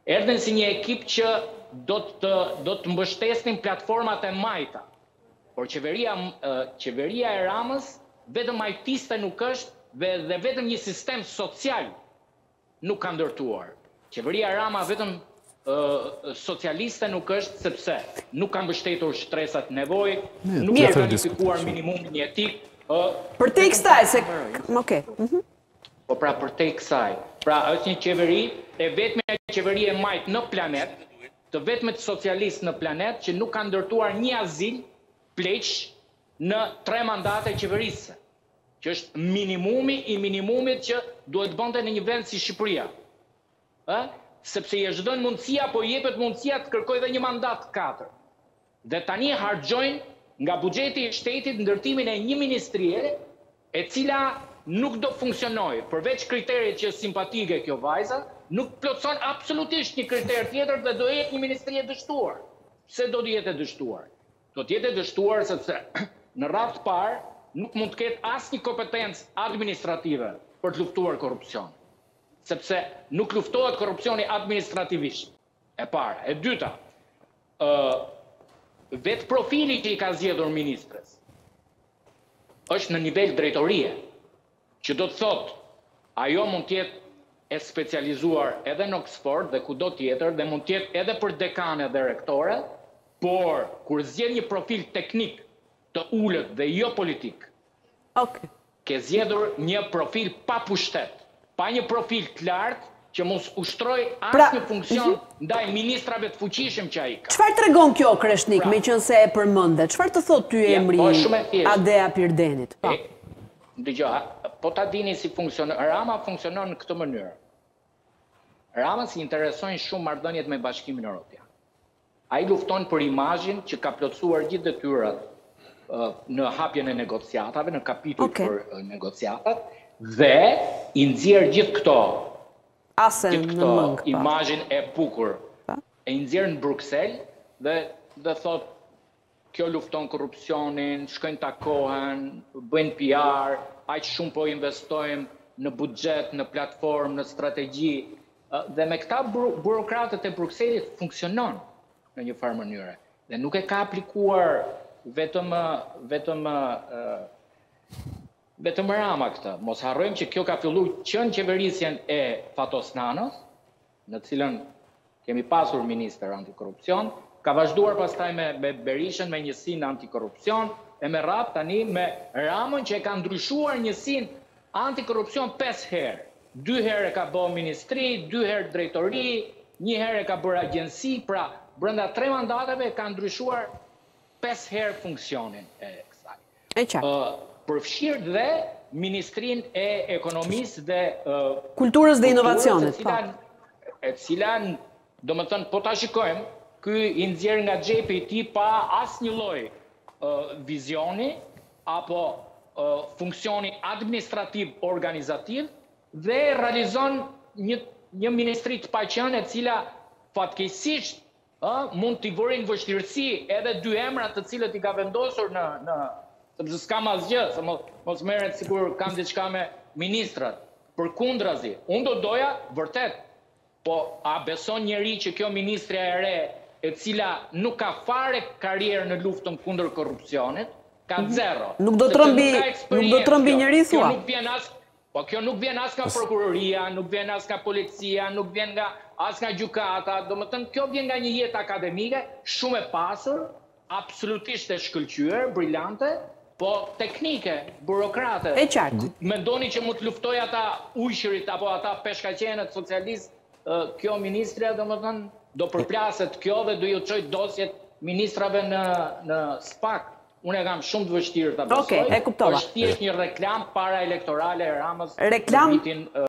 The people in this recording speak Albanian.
erdhen si një ekip që do të mbështesnin platformat e majta. Por qeveria e Ramës vetëm majtiste nuk është dhe vetëm një sistem social nuk ka ndërtuar. Qeveria e Rama vetëm socialiste nuk është sepse nuk ka mbështetur shtresat nevojë, nuk ka verifikuar minimumin jetik. Për te kësaj, se... Okej. Po pra për te kësaj. Pra është një qeveri, e vetme qeveri e majtë në planet, të vetmet socialist në planet, që nuk ka ndërtuar një azil pleq në 3 mandate qeverisë, që është minimumi i minimumit që duhet bënte në një vend si Shqipëria. Sepse i është dhënë mundësia, po i jepet mundësia të kërkojë edhe një mandat 4. Dhe tani harxojnë nga buxheti i shtetit ndërtimin e një ministrie e cila nuk do funksionojë, përveç kriterit që simpatike kjo vajza, nuk plotson absolutisht një kriter tjetër dhe do jetë një ministri e dështuar. Pse do të jetë e dështuar? Do të jetë e dështuar sepse në radhë të parë nuk mund të ketë asnjë kompetencë administrative për të luftuar korrupsion. Sepse nuk luftohet korrupsioni administrativisht. E para. E dyta, vetë profili që i ka zgjedhur ministres është në nivel drejtorie, që do të thotë ajo mund të jetë e specializuar edhe në Oxford dhe kudo tjetër dhe mund të jetë edhe për dekane dhe rektore, por kur zgjedh një profil teknik të ulët dhe jo politik, ke zgjedhur një profil pa pushtet, pa një profil të lartë që mos ushtroj asnjë funksion ndaj ministrave të fuqishëm që ai ka. Çfarë tregon kjo Kreshnik, meqense e përmendet? Çfarë të thotë ty emri Adea Pirdenit? Dëgjoj, po ta dini si funksionon. Rama funksionon në këtë mënyrë. Ramës i interesojnë shumë marrëdhëniet me Bashkimin Evropian. Ai lufton për imazhin që ka plotësuar gjithë detyrat në hapjen e negociatave, në kapitull për negociatat, dhe i nxjerr gjithë këto imazhin e bukur. E i nxjerr në Bruksel dhe thot kjo lufton korrupsionin, shkojnë takohen, bëjnë PR, aq shumë po investojmë në buxhet, në platformë, në strategji. Dhe me këta burokratët e Brukselit funksionon në një farë mënyre. Dhe nuk e ka aplikuar vetëm Rama këtë. Mos harrojmë që kjo ka filluar që në qeverisjen e Fatos Nanos, në cilën kemi pasur ministër antikorrupsion, ka vazhduar pastaj me Berishën me njësinë antikorrupsion, e me radhë tani me Ramën që e ka ndryshuar njësinë antikorrupsion 5 herë. 2 herë e ka bërë ministri, 2 herë drejtori, 1 herë e ka bërë agjensi, pra brenda 3 mandateve ka ndryshuar 5 herë funksionin e kësaj. Përfshirë dhe Ministrinë e Ekonomisë dhe Kulturës dhe Inovacionit. E cila, do më thënë, po ta shikojmë, ky i nxjerr nga xhepi i tij pa asnjë lloj vizioni apo funksioni administrativ organizativ dhe realizon një ministri të paqen e cila fatkeqësisht mund t'i vërin vështirësi edhe 2 emra të cilët i ka vendosur sepse s'kam asgjë, se mos merret sikur kam diçka me ministrat. Përkundrazi, unë do doja vërtet, po a beson njëri që kjo ministrja e re, e cila nuk ka fare karrierë në luftën kundër korrupsionit, ka 0. Nuk do trëmbi njëri thua. Po kjo nuk vjen as nga prokuroria, nuk vjen as nga policia, nuk vjen as nga gjykata, domethënë kjo vjen nga një jetë akademike, shumë e pasur, absolutisht e shkëlqyer, brillante, po teknike, burokrate. E qartë. Mendoni që mund të luftoj ata ujshërit apo ata peshkaqenët socialist, kjo ministrja domethënë do përplaset kjo dhe do ju çojë dosjet ministrave në SPAK. Unë e kam shumë të vështirë ta besoj. Okej, e kuptova. Është thjesht një reklam para elektorale e Ramës. Reklam